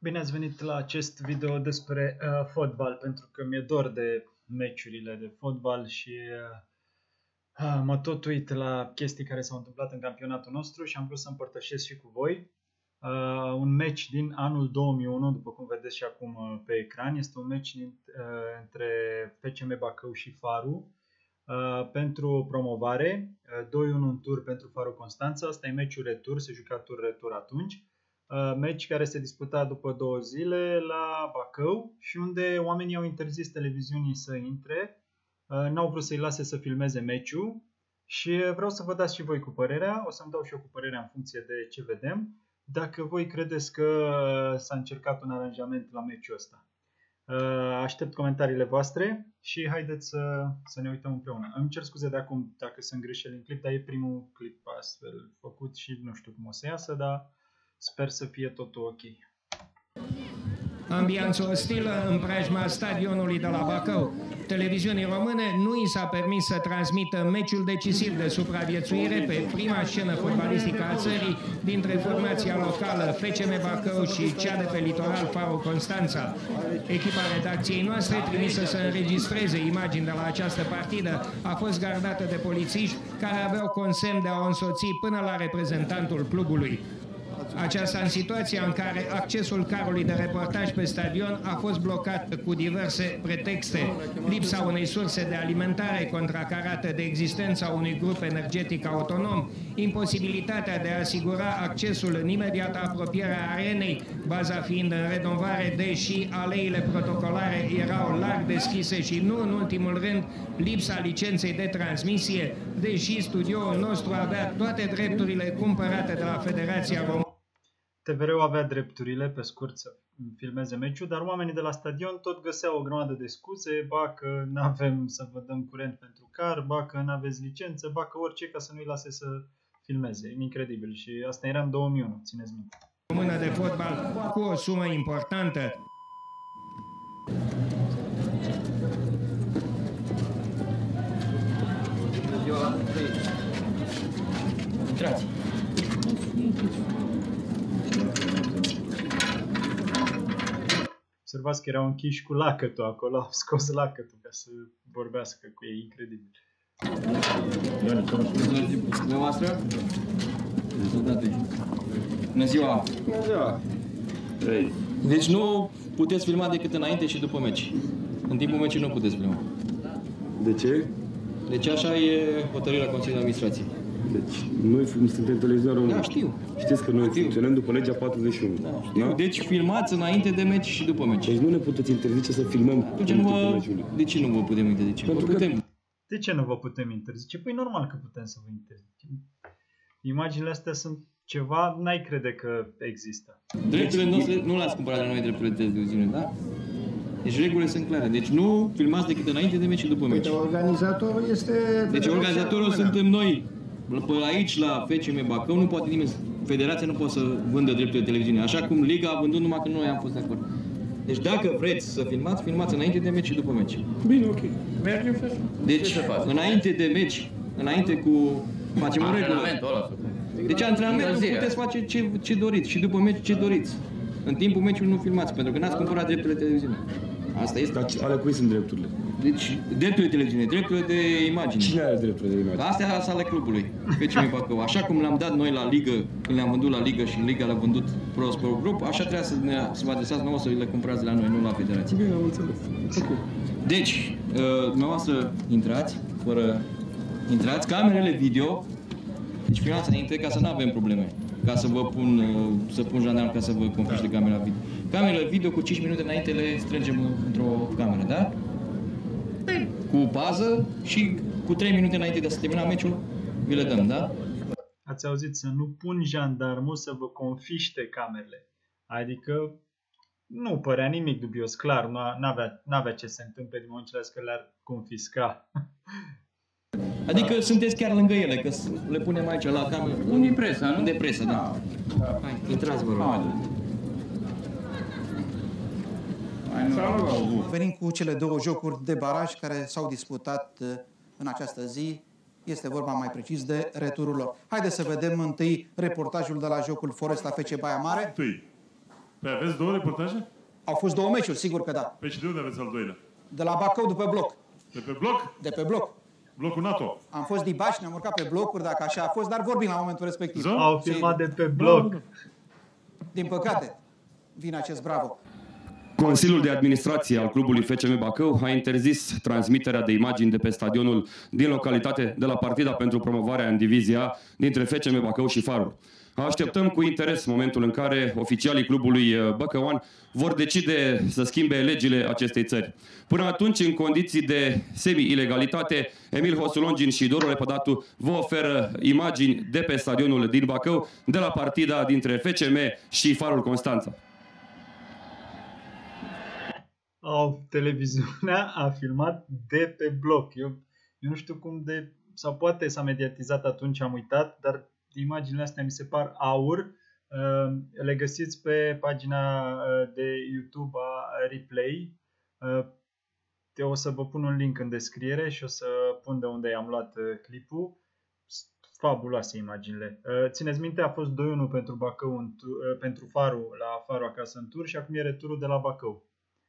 Bine ați venit la acest video despre fotbal, pentru că mi-e dor de meciurile de fotbal și mă tot uit la chestii care s-au întâmplat în campionatul nostru și am vrut să împărtășesc și cu voi. Un meci din anul 2001, după cum vedeți și acum pe ecran, este un meci între FCM Bacău și Faru pentru promovare, 2-1 în tur pentru Faru Constanța. Asta e meciul retur, se juca tur-retur atunci. Meci care se disputa după 2 zile la Bacău și unde oamenii au interzis televiziunii să intre, n-au vrut să-i lase să filmeze meciul și vreau să vă dați și voi cu părerea, o să-mi dau și eu cu părerea în funcție de ce vedem, dacă voi credeți că s-a încercat un aranjament la meciul ăsta. Aștept comentariile voastre și haideți să ne uităm împreună. Îmi cer scuze de acum dacă sunt greșeli în clip, dar e primul clip astfel făcut și nu știu cum o să iasă, dar sper să fie totul ok. Ambianță ostilă în preajma stadionului de la Bacău. Televiziunii române nu i s-a permis să transmită meciul decisiv de supraviețuire pe prima scenă fotbalistică a țării dintre formația locală FCM Bacău și cea de pe litoral Faru Constanța. Echipa redacției noastre, trimisă să înregistreze imagini de la această partidă, a fost gardată de polițiști care aveau consemn de a o însoți până la reprezentantul clubului. Aceasta în situația în care accesul carului de reportaj pe stadion a fost blocat cu diverse pretexte. Lipsa unei surse de alimentare contracarată de existența unui grup energetic autonom, imposibilitatea de a asigura accesul în imediată apropiere a arenei, baza fiind în renovare, deși aleile protocolare erau larg deschise și nu în ultimul rând lipsa licenței de transmisie, deși studioul nostru avea toate drepturile cumpărate de la Federația Română. TVR-ul avea drepturile, pe scurt, să filmeze meciul, dar oamenii de la stadion tot găseau o grămadă de scuze, ba că nu avem să vă dăm curent pentru car, ba că nu aveți licență, ba că orice, ca să nu-i lase să filmeze. Incredibil. Și asta era în 2001, țineți minte. Română de fotbal cu o sumă importantă. Intrați. Observați că erau închiși cu lacătul acolo, au scos lacătul ca să vorbească cu ei, incredibil. Dumneavoastră? Bună ziua! Bună ziua! Deci nu puteți filma decât înainte și după meci. În timpul meciului nu puteți filma. De ce? Deci așa e hotărârea Consiliului de Administrație. Deci noi suntem televizorul. Da, știu. Știți că noi funcționăm după legea 41. Da, știu. Da? Deci filmați înainte de meci și după meci. Deci nu ne puteți interzice să filmăm De ce nu vă putem interzice? Pentru că putem. De ce nu vă putem interzice? Păi normal că putem să vă interzicem. Imaginile astea sunt ceva, n-ai crede că există. Drepturile noastre nu le-ați cumpărat de noi, drepturile de televiziune, da? Deci regulile sunt clare. Deci nu filmați decât înainte de meci și după meci. Organizatorul este... Deci organizatorul suntem noi. Până aici, la FCM Bacău, nu poate nimeni, Federația nu poate să vândă drepturile de televiziune. Așa cum Liga a vândut, numai că noi am fost de acord. Deci dacă vreți să filmați, filmați înainte de meci și după meci. Bine, ok. Deci, înainte de meci, înainte cu... Facem o regulă. Deci antrenamentul puteți face ce doriți și după meci ce doriți. În timpul meciului nu filmați, pentru că n-ați cumpărat drepturile de televiziune. Asta este. Dar ale cui sunt drepturile? Deci, drepturile de televiziune, drepturile de imagine. Cine are drepturile de imagine? Astea sunt ale clubului, FCM Bacău. Așa cum le-am dat noi la Ligă, când le-am vândut la Ligă și Liga le-a vândut Pro Sport Group, așa trebuie să vă adresați nouă să le cumpărați de la noi, nu la Federație. Bine, am înțeles. Deci, dumneavoastră intrați, intrați, camerele video, deci filmați înainte ca să nu avem probleme. Ca să vă pun jandarm ca să vă confiște camera video. Camerele video cu 5 minute înainte le strângem într-o cameră, da? Cu pază și cu 3 minute înainte de a se termina meciul, vi le dăm, da? Ați auzit, să nu pun jandarmul să vă confiște camerele. Adică nu părea nimic dubios, clar, n-avea ce se întâmple din momentul că le-ar confisca. Adică sunteți chiar lângă ele, că le punem aici la cameră. Unde presa, nu? Unde presa, da. Hai, intrați, vă rog. Venim cu cele 2 jocuri de baraj care s-au disputat în această zi. Este vorba mai precis de returul lor. Haideți să vedem întâi reportajul de la jocul Foresta FC Baia Mare. Păi aveți două reportaje? Au fost 2 meciuri, sigur că da. Păi și de unde aveți al doilea? De la Bacău după bloc. De pe bloc? De pe bloc. Blocul NATO. Am fost dibași, ne-am urcat pe blocuri, dacă așa a fost, dar vorbim la momentul respectiv. Au filmat de pe bloc. Din păcate, vine acest bravo. Consiliul de Administrație al clubului FCM Bacău a interzis transmiterea de imagini de pe stadionul din localitate de la partida pentru promovarea în divizia A dintre FCM Bacău și Farul. Așteptăm cu interes momentul în care oficialii clubului băcăuan vor decide să schimbe legile acestei țări. Până atunci, în condiții de semi-ilegalitate, Emil Hosulongin și Doru Lepădatu vă oferă imagini de pe stadionul din Bacău de la partida dintre FCM și Farul Constanța. Televiziunea a filmat de pe bloc. Eu nu știu cum sau poate s-a mediatizat atunci, am uitat, dar imaginile astea mi se par aur. Le găsiți pe pagina de YouTube a Replay. O să vă pun un link în descriere și o să pun de unde am luat clipul. Fabuloase imaginile. Țineți minte, a fost 2-1 pentru Bacău, pentru Farul, la Farul acasă în tur și acum e returul de la Bacău.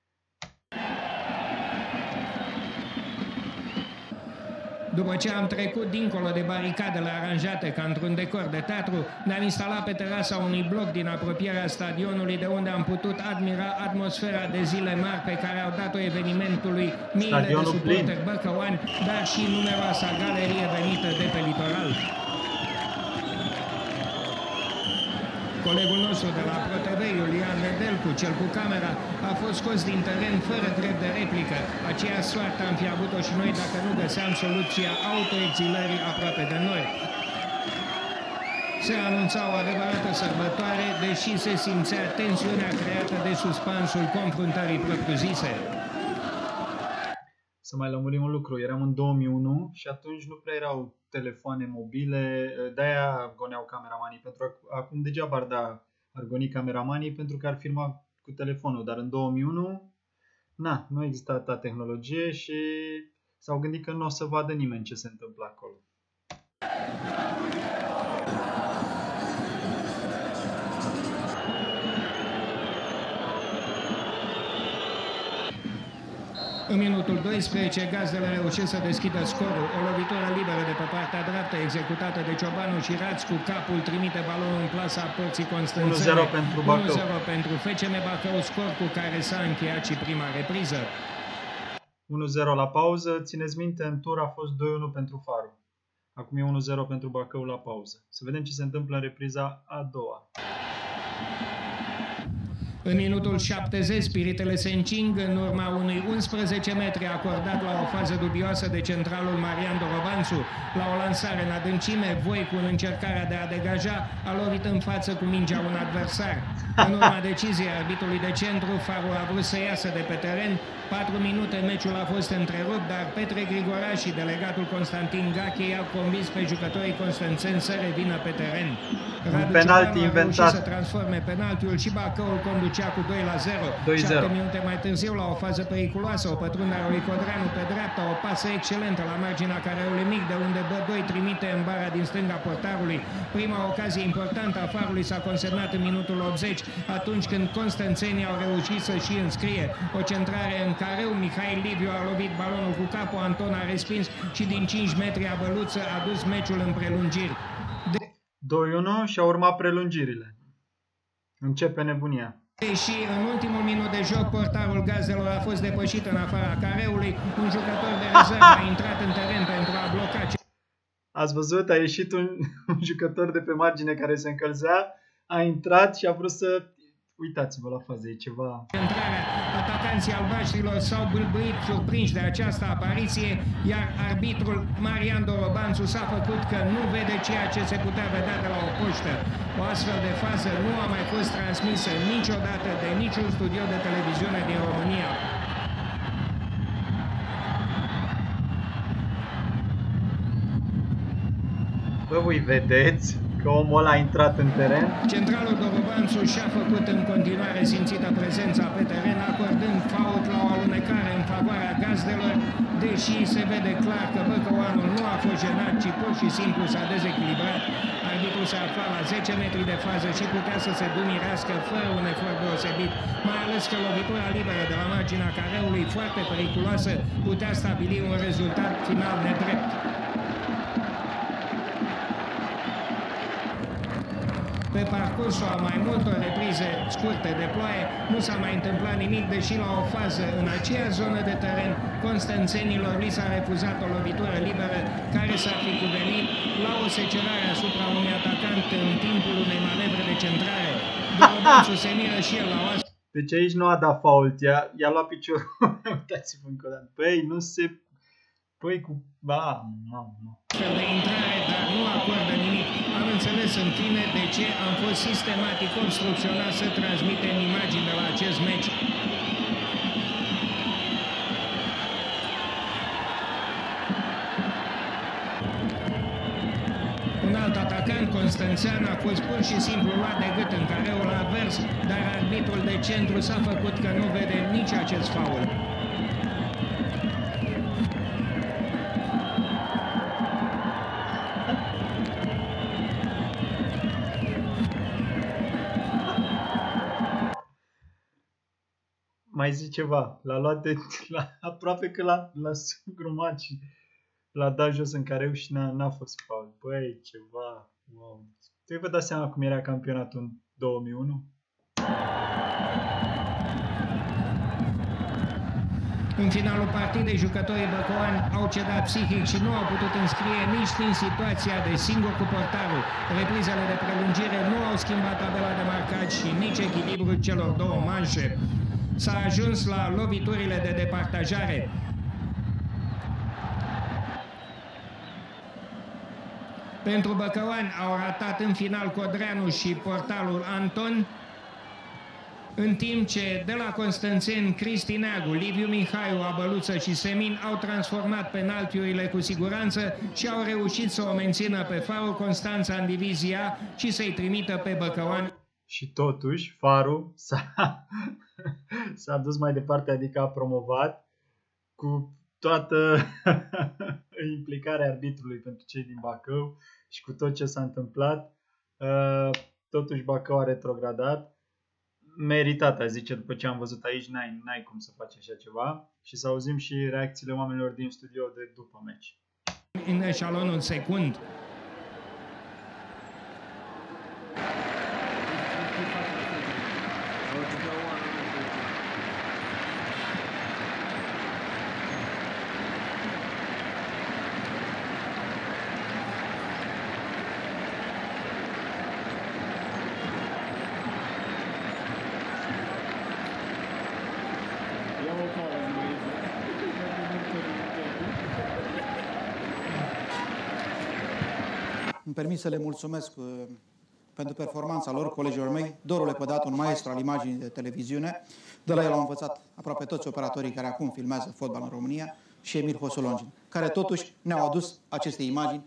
După ce am trecut dincolo de baricadele aranjate ca într-un decor de teatru, ne-am instalat pe terasa unui bloc din apropierea stadionului, de unde am putut admira atmosfera de zile mari pe care au dat-o evenimentului miile de suporteri băcăuani, dar și numeroasa galerie venită de pe litoral. Colegul nostru de la ProTV, Iulian Nedelcu, cel cu camera, a fost scos din teren fără drept de replică. Aceea soartă am fi avut-o și noi dacă nu găseam soluția autoexilării aproape de noi. Se anunța o adevărată sărbătoare, deși se simțea tensiunea creată de suspansul confruntării propriu-zise. Să mai lămurim un lucru, eram în 2001 și atunci nu prea erau telefoane mobile, de-aia goneau cameramanii, pentru că acum degeaba ar goni cameramanii pentru că ar filma cu telefonul, dar în 2001 nu exista atâta tehnologie și s-au gândit că nu o să vadă nimeni ce se întâmplă acolo. În minutul 12, gazdele reușesc să deschidă scorul. O lovitură liberă de pe partea dreaptă, executată de Ciobanu și Raț, cu capul trimite balonul în plasa porții Constanțene. 1-0 pentru Bacău. 1-0 pentru FCM Bacău, scor cu care s-a încheiat și prima repriză. 1-0 la pauză. Țineți minte, în tur a fost 2-1 pentru Farul. Acum e 1-0 pentru Bacău la pauză. Să vedem ce se întâmplă în repriza a doua. În minutul 70, spiritele se încing în urma unui 11 metri acordat la o fază dubioasă de centralul Marian Dorobanțu. La o lansare în adâncime, Voicu, în încercarea de a degaja, a lovit în față cu mingea un adversar. În urma deciziei arbitrului de centru, Farul a vrut să iasă de pe teren. 4 minute meciul a fost întrerupt, dar Petre Grigoraș și delegatul Constantin Gache i-au convins pe jucătorii constanțeni să revină pe teren. Un penalti inventat. Să transforme penaltiul și Bacăul conducea cu 2-0. 7 minute mai târziu, la o fază periculoasă, o pătrundere a lui Codreanu pe dreapta, o pasă excelentă la marginea careului mic, de unde Bădoi trimite în bara din stânga portarului. Prima ocazie importantă a Farului s-a consemnat în minutul 80, atunci când constanțenii au reușit să și înscrie o centrare în careu. Mihail Liviu a lovit balonul cu capul, Anton a respins și din 5 metri a Băluță a dus meciul în prelungiri. 2-1 și au urmat prelungirile. Începe nebunia. Și în ultimul minut de joc, portarul gazdelor a fost depășit în afara careului. Un jucător de rezervă a intrat în teren pentru a bloca. Ați văzut? A ieșit un jucător de pe margine care se încălzea, a intrat și a vrut să... Uitați-vă la fază, e ceva... Atacanții albaștrilor s-au bâlbâit surprinși de această apariție, iar arbitrul Marian Dorobanțu s-a făcut că nu vede ceea ce se putea vedea de la o poștă. O astfel de fază nu a mai fost transmisă niciodată de niciun studio de televiziune din România. Bă, voi vedeți? că omul ăla a intrat în teren. Centralul Dorobanțu și-a făcut în continuare simțită prezența pe teren, acordând fault la o alunecare în favoarea gazdelor, deși se vede clar că băcăuanul nu a fost jenat, ci pur și simplu s-a dezechilibrat. Arbitrul se afla la 10 metri de fază și putea să se dumirească fără un efort deosebit, mai ales că lovitura liberă de la marginea careului, foarte periculoasă, putea stabili un rezultat final nedrept. Pe parcursul a mai multor reprize scurte de ploaie, nu s-a mai întâmplat nimic, deși la o fază în aceea zonă de teren, constanțenilor li s-a refuzat o lovitură liberă care s-ar fi cuvenit la o secerare asupra unui atacant în timpul unei manevre de centrare. Dorobanțu se miră și el la o astfel. Deci aici nu a dat fault, i-a luat piciorul. Uitați-vă încă o dată. Păi, nu se... Păi cu... Ba, nu. De intrare, dar nu acordă nimic. Am înțeles în fine de ce am fost sistematic obstrucționat să transmitem imagini de la acest meci. Un alt atacant, Constanțean, a fost pur și simplu luat de gât în careul advers, dar arbitrul de centru s-a făcut că nu vede nici acest faul. Mai zic ceva, l-a luat de... aproape că l-a sugrumat și l-a dat jos în careu și n-a fost faul. Băi, ceva, wow. Tu vă dați seama cum era campionatul în 2001? În finalul partidei, jucătorii băcoani au cedat psihic și nu au putut înscrie nici din situația de singur cu portarul. Reprizele de prelungire nu au schimbat tabela de marcat și nici echilibrul celor două manșe. S-a ajuns la loviturile de departajare. Pentru băcăuani au ratat în final Codreanu și portarul Anton, în timp ce de la Constanțeni, Cristi Neagu, Liviu Mihaiu, Abăluță și Semin au transformat penaltiurile cu siguranță și au reușit să o mențină pe Farul Constanța în divizia și să-i trimită pe băcăuani. Și totuși, Farul s-a dus mai departe, adică a promovat cu toată implicarea arbitrului pentru cei din Bacău și cu tot ce s-a întâmplat. Totuși Bacău a retrogradat. Meritat, aș zice, după ce am văzut aici, n-ai cum să faci așa ceva. Și să auzim și reacțiile oamenilor din studio de după meci. În eșalonul secund. Îmi permit să le mulțumesc pentru performanța lor, colegilor mei. Doru Lepădatu, un maestru al imaginii de televiziune. De la el au învățat aproape toți operatorii care acum filmează fotbal în România și Emil Hosolongin, care totuși ne-au adus aceste imagini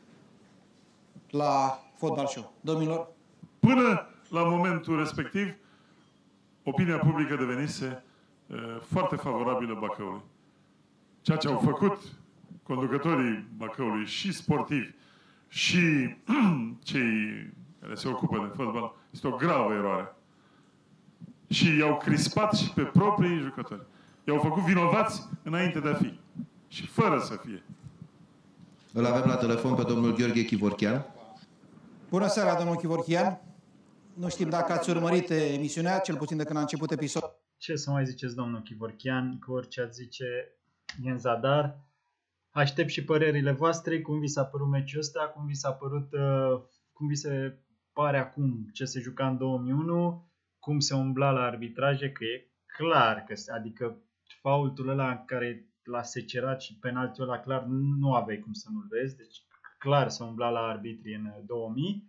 la Fotbal Show. Domnilor? Până la momentul respectiv, opinia publică devenise foarte favorabilă Bacăului. Ceea ce au făcut conducătorii Bacăului și sportivi și cei care se ocupă de fotbal este o gravă eroare. Și i-au crispat și pe proprii jucători. I-au făcut vinovați înainte de a fi. Și fără să fie. Îl avem la telefon pe domnul Gheorghe Chivorchean. Bună seara, domnul Chivorchean. Nu știm dacă ați urmărit emisiunea, cel puțin de când a început episodul. Ce să mai ziceți, domnul Chivorchean, că orice ați zice e în zadar. Aștept și părerile voastre, cum vi s-a părut meciul ăsta, cum vi s-a părut, cum vi se pare acum ce se juca în 2001, cum se umbla la arbitraje, că e clar că, adică faultul ăla în care l-a secerat și penaltiul ăla clar nu aveai cum să nu-l vezi, deci clar se umbla la arbitrii în 2000.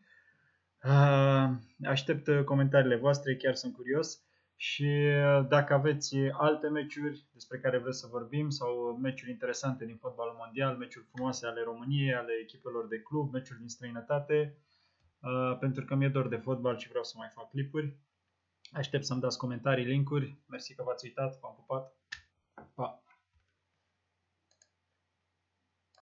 Aștept comentariile voastre, chiar sunt curios. Și dacă aveți alte meciuri despre care vreți să vorbim sau meciuri interesante din fotbalul mondial, meciuri frumoase ale României, ale echipelor de club, meciuri din străinătate, pentru că mi-e dor de fotbal și vreau să mai fac clipuri. Aștept să-mi dați comentarii, linkuri. Mersi că v-ați uitat, v-am pupat.